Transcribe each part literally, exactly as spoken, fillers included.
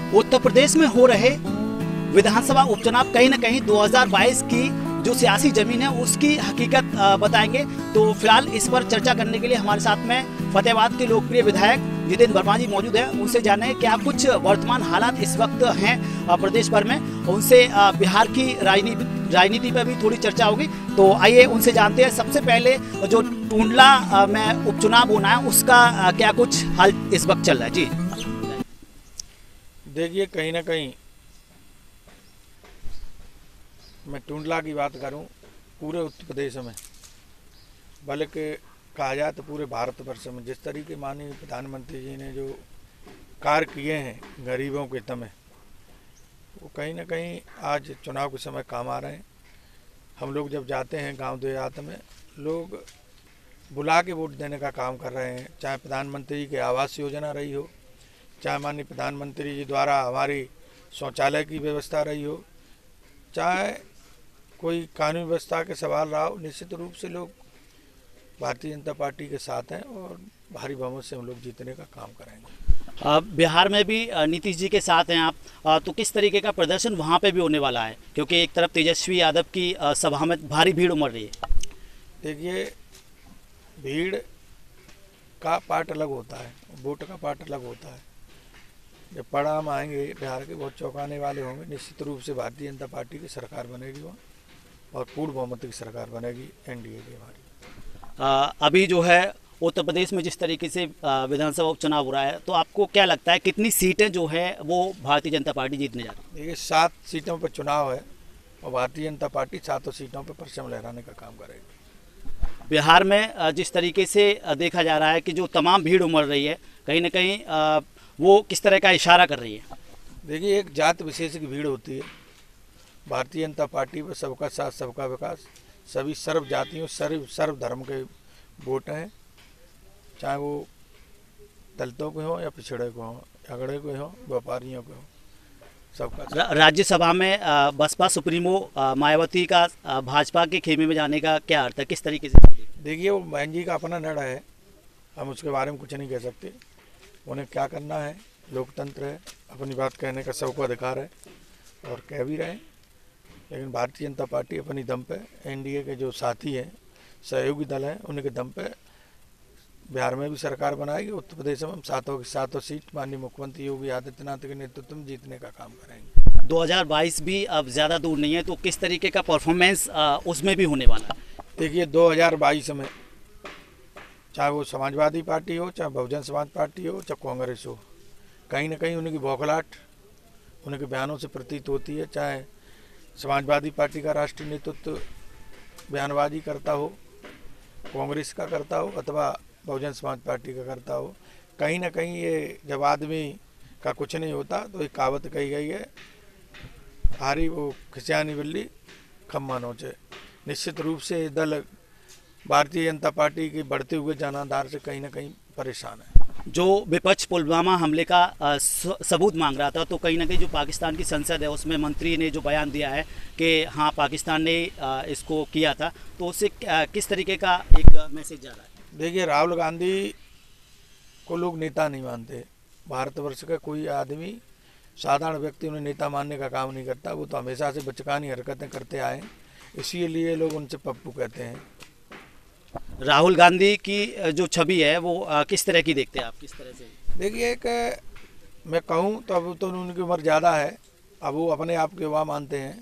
उत्तर प्रदेश में हो रहे विधानसभा उपचुनाव कहीं न कहीं दो हज़ार बाईस की जो सियासी जमीन है उसकी हकीकत बताएंगे। तो फिलहाल इस पर चर्चा करने के लिए हमारे साथ में फतेहाबाद के लोकप्रिय विधायक जितेंद्र वर्मा जी मौजूद हैं। उनसे जाने क्या कुछ वर्तमान हालात इस वक्त हैं प्रदेश भर में, उनसे बिहार की राजनीति राजनीति पर भी थोड़ी चर्चा होगी। तो आइए उनसे जानते हैं। सबसे पहले जो टुंडला में उपचुनाव होना है उसका क्या कुछ हाल इस वक्त चल रहा है? जी देखिए, कहीं ना कहीं मैं टुंडला की बात करूं, पूरे उत्तर प्रदेश में बल्कि कहा जाए तो पूरे भारतवर्ष में जिस तरीके माननीय प्रधानमंत्री जी ने जो कार्य किए हैं गरीबों के हित में, वो कहीं ना कहीं आज चुनाव के समय काम आ रहे हैं। हम लोग जब जाते हैं गांव देहात में, लोग बुला के वोट देने का काम कर रहे हैं। चाहे प्रधानमंत्री जी की आवास योजना रही हो, चाहे माननीय प्रधानमंत्री जी द्वारा हमारी शौचालय की व्यवस्था रही हो, चाहे कोई कानून व्यवस्था के सवाल रहा हो, निश्चित रूप से लोग भारतीय जनता पार्टी के साथ हैं और भारी बहुमत से हम लोग जीतने का काम करेंगे। बिहार में भी नीतीश जी के साथ हैं आप, तो किस तरीके का प्रदर्शन वहाँ पे भी होने वाला है? क्योंकि एक तरफ तेजस्वी यादव की सभा में भारी भीड़ उमड़ रही है। देखिए, भीड़ का पार्ट अलग होता है, वोट का पार्ट अलग होता है। जब परिणाम आएंगे बिहार के बहुत चौंकाने वाले होंगे। निश्चित रूप से भारतीय जनता पार्टी की सरकार बनेगी वहाँ और पूर्ण बहुमत की सरकार बनेगी एनडीए की हमारी। आ, अभी जो है उत्तर प्रदेश में जिस तरीके से विधानसभा उपचुनाव हो रहा है, तो आपको क्या लगता है कितनी सीटें जो है वो भारतीय जनता पार्टी जीतने जा रही है? देखिए, सात सीटों पर चुनाव है और भारतीय जनता पार्टी सातों सीटों पर परचम लहराने का काम करेगी। बिहार में जिस तरीके से देखा जा रहा है कि जो तमाम भीड़ उमड़ रही है, कहीं ना कहीं वो किस तरह का इशारा कर रही है? देखिए, एक जात विशेष की भीड़ होती है। भारतीय जनता पार्टी पर सबका साथ सबका विकास, सभी सर्व जातियों सर्व सर्व धर्म के वोट हैं, चाहे वो दलितों के हों या पिछड़े को हों, अगड़े को हों, व्यापारियों को हों, सबका। राज्यसभा में बसपा सुप्रीमो मायावती का भाजपा के खेमे में जाने का क्या अर्थ है, किस तरीके से? देखिए, वो बहन जी का अपना निर्णय है, हम उसके बारे में कुछ नहीं कह सकते। उन्हें क्या करना है, लोकतंत्र है, अपनी बात कहने का सबको अधिकार है और कह भी रहे हैं। लेकिन भारतीय जनता पार्टी अपनी दम पे, एनडीए के जो साथी हैं, सहयोगी दल हैं, उनके दम पे बिहार में भी सरकार बनाएगी। उत्तर प्रदेश में हम सातों की सातों सीट माननीय मुख्यमंत्री योगी आदित्यनाथ के नेतृत्व में जीतने का काम करेंगे। दो हज़ार बाईस भी अब ज़्यादा दूर नहीं है, तो किस तरीके का परफॉर्मेंस उसमें भी होने वाला है? देखिए, दो हज़ार बाईस में चाहे वो समाजवादी पार्टी हो, चाहे बहुजन समाज पार्टी हो, चाहे कांग्रेस हो, कहीं ना कहीं उनकी बौखलाहट उनके बयानों से प्रतीत होती है। चाहे समाजवादी पार्टी का राष्ट्रीय नेतृत्व बयानबाजी करता हो, कांग्रेस का करता हो अथवा बहुजन समाज पार्टी का करता हो, कहीं ना कहीं ये जब आदमी का कुछ नहीं होता तो एक कहावत कही गई है, हारी वो खिसियानी बिल्ली खम्मा नोचे। निश्चित रूप से दल भारतीय जनता पार्टी की बढ़ते हुए जनाधार से कहीं ना कहीं परेशान है। जो विपक्ष पुलवामा हमले का सबूत मांग रहा था, तो कहीं ना कहीं जो पाकिस्तान की संसद है उसमें मंत्री ने जो बयान दिया है कि हाँ पाकिस्तान ने इसको किया था, तो उससे किस तरीके का एक मैसेज जा रहा है? देखिए, राहुल गांधी को लोग नेता नहीं मानते। भारतवर्ष का कोई आदमी, साधारण व्यक्ति उन्हें नेता मानने का काम नहीं करता। वो तो हमेशा से बचकानी हरकतें करते आए, इसीलिए लोग उनसे पप्पू कहते हैं। राहुल गांधी की जो छवि है वो किस तरह की देखते हैं आप, किस तरह से? देखिए, एक मैं कहूँ तो अब तो उनकी उम्र ज़्यादा है, अब वो अपने आप के युवा मानते हैं,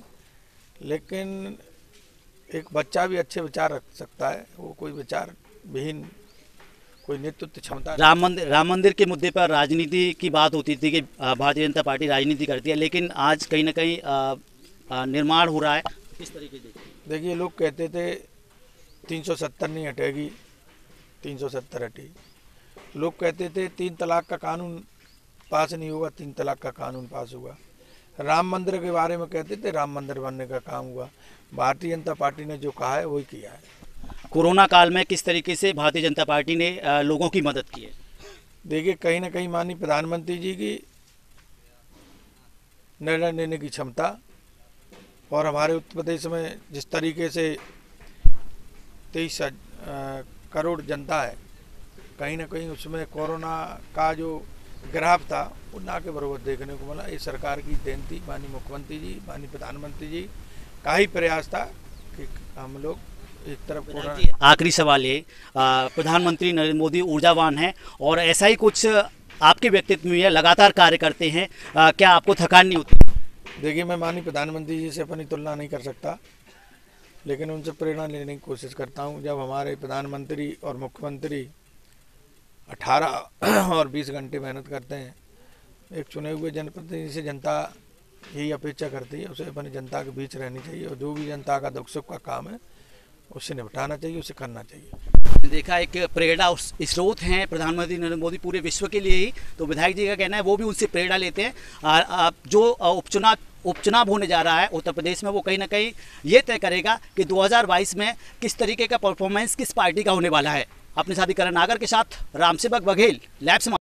लेकिन एक बच्चा भी अच्छे विचार रख सकता है। वो कोई विचार विहीन कोई नेतृत्व क्षमता। राम मंदिर राम मंदिर के मुद्दे पर राजनीति की बात होती थी कि भारतीय जनता पार्टी राजनीति करती है, लेकिन आज कहीं ना कहीं निर्माण हो रहा है, किस तरीके से? देखिए, लोग कहते थे तीन सौ सत्तर नहीं हटेगी, तीन सौ सत्तर हटी। लोग कहते थे तीन तलाक का कानून पास नहीं होगा, तीन तलाक का कानून पास हुआ। राम मंदिर के बारे में कहते थे, राम मंदिर बनने का काम हुआ। भारतीय जनता पार्टी ने जो कहा है वही किया है। कोरोना काल में किस तरीके से भारतीय जनता पार्टी ने लोगों की मदद की है? देखिए, कहीं ना कहीं माननीय प्रधानमंत्री जी की निर्णय लेने की क्षमता और हमारे उत्तर प्रदेश में जिस तरीके से तेईस करोड़ जनता है, कहीं ना कहीं उसमें कोरोना का जो ग्राफ था वो ना के बराबर देखने को मिला। ये सरकार की देन थी, माननीय मुख्यमंत्री जी, माननीय प्रधानमंत्री जी का ही प्रयास था कि हम लोग एक तरफ पूरा। आखिरी सवाल ये, प्रधानमंत्री नरेंद्र मोदी ऊर्जावान हैं और ऐसा ही कुछ आपके व्यक्तित्व में लगातार कार्य करते हैं, आ, क्या आपको थकान नहीं होती? देखिए, मैं माननीय प्रधानमंत्री जी से अपनी तुलना नहीं कर सकता, लेकिन उनसे प्रेरणा लेने की कोशिश करता हूं। जब हमारे प्रधानमंत्री और मुख्यमंत्री अठारह और बीस घंटे मेहनत करते हैं, एक चुने हुए जनप्रतिनिधि से जनता यही अपेक्षा करती है, उसे अपनी जनता के बीच रहनी चाहिए और जो भी जनता का दुख सुख का काम है उससे निपटाना चाहिए, उसे करना चाहिए। देखा एक प्रेरणा स्रोत हैं प्रधानमंत्री नरेंद्र मोदी पूरे विश्व के लिए ही, तो विधायक जी का कहना है वो भी उनसे प्रेरणा लेते हैं। आ, आ, जो उपचुनाव उपचुनाव होने जा रहा है उत्तर प्रदेश में, वो कहीं ना कहीं ये तय करेगा कि दो हज़ार बाईस में किस तरीके का परफॉर्मेंस किस पार्टी का होने वाला है। अपने साथी करण नागर के साथ रामसेवक बघेल, लैब समाचार।